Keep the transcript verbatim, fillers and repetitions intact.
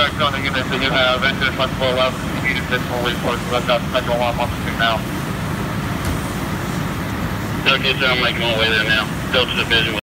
direct on the unit that you have, enter flexible eleven, you need additional resources. I've got special alarm on the scene now. Okay, sir, I'm making my way there now. Delta Division.